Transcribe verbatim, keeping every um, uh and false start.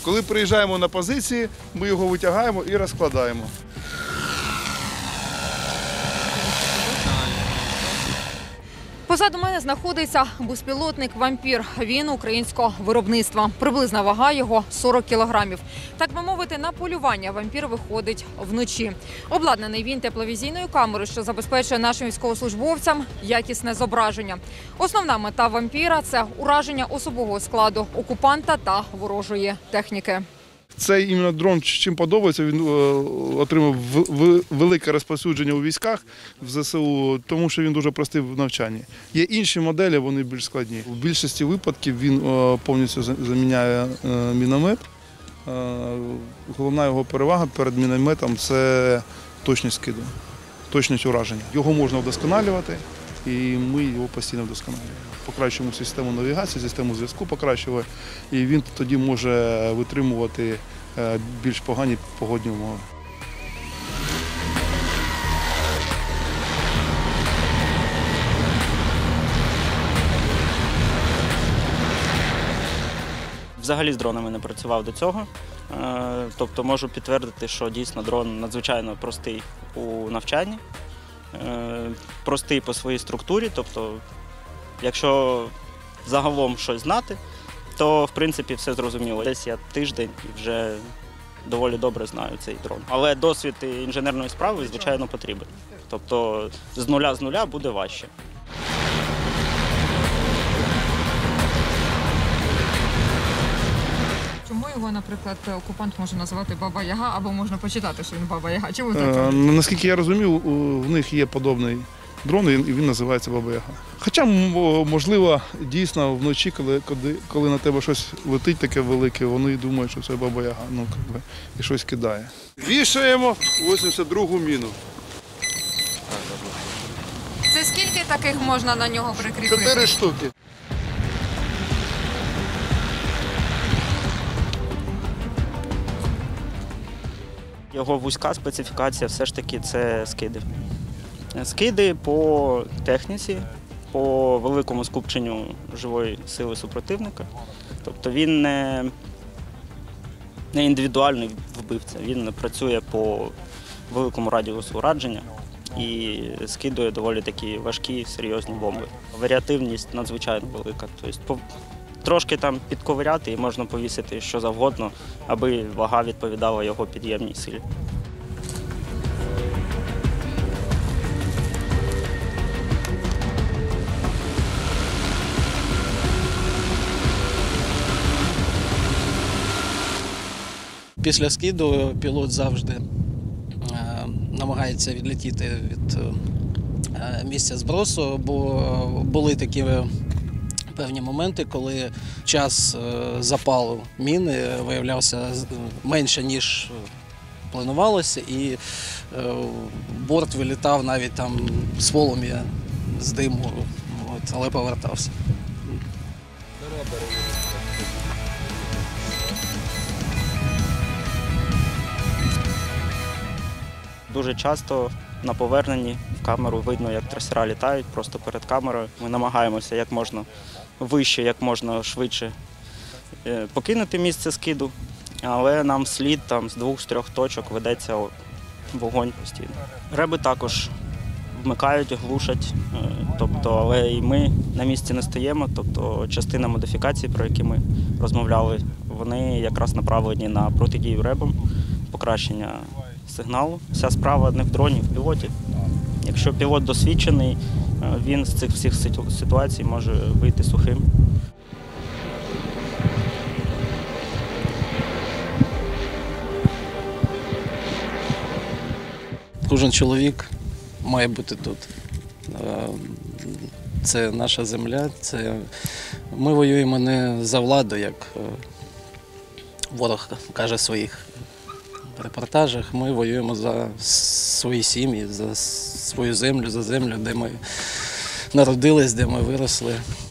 Коли приїжджаємо на позиції, ми його витягаємо і розкладаємо. Позаду мене знаходиться безпілотник «Вампір». Він українського виробництва. Приблизна вага його сорок кілограмів. Так би мовити, на полювання «Вампір» виходить вночі. Обладнаний він тепловізійною камерою, що забезпечує нашим військовослужбовцям якісне зображення. Основна мета «Вампіра» – це ураження особового складу окупанта та ворожої техніки. Цей іменно дрон чим подобається, він отримав велике розповсюдження у військах в зе се у, тому що він дуже простий в навчанні. Є інші моделі, вони більш складні. В більшості випадків він повністю заміняє міномет. Головна його перевага перед мінометом – це точність скиду, точність ураження. Його можна вдосконалювати, і ми його постійно вдосконалюємо. Покращуємо систему навігації, систему зв'язку покращуємо, і він тоді може витримувати більш погані погодні умови. Взагалі з дронами не працював до цього, тобто можу підтвердити, що дійсно дрон надзвичайно простий у навчанні, простий по своїй структурі, тобто якщо загалом щось знати, то в принципі все зрозуміло. Десь я тиждень і вже доволі добре знаю цей дрон. Але досвід інженерної справи, звичайно, потрібен. Тобто з нуля з нуля буде важче. Чому його, наприклад, окупант може називати Баба Яга, або можна почитати, що він Баба Яга? Чому так? Е, наскільки я розумію, в них є подобний дрон, і він називається Баба Яга. Хоча, можливо, дійсно вночі, коли, коли, коли на тебе щось летить таке велике, вони думають, що це Баба Яга, ну, якби, і щось кидає. Вішаємо вісімдесят другу міну. Це скільки таких можна на нього прикріпити? Чотири штуки. Його вузька специфікація все ж таки це скиди. Скиди по техніці, по великому скупченню живої сили супротивника. Тобто він не, не індивідуальний вбивця, він працює по великому радіусу ураження і скидує доволі такі важкі, серйозні бомби. Варіативність надзвичайно велика. Тобто, трошки там підковиряти і можна повісити що завгодно, аби вага відповідала його під'ємній силі. Після скиду пілот завжди намагається відлетіти від місця збросу, бо були такі певні моменти, коли час запалу міни виявлявся менше, ніж планувалося, і борт вилітав навіть там з полум'я, з диму, от, але повертався. Дуже часто на поверненні в камеру видно, як трасера літають просто перед камерою. Ми намагаємося як можна вище, як можна швидше покинути місце скиду, але нам слід там з двох-трьох точок ведеться вогонь постійно. Реби також вмикають, глушать, тобто, але і ми на місці не стоїмо, тобто частина модифікацій, про які ми розмовляли, вони якраз направлені на протидію ребам, покращення сигналу. Вся справа не в дроні, в пілоті. Якщо пілот досвідчений, він з цих всіх ситуацій може вийти сухим. Кожен чоловік має бути тут. Це наша земля, це ми воюємо не за владу, як ворог каже в своїх репортажах. Ми воюємо за свої сім'ї, за свою землю, за землю, де ми народились, де ми виросли.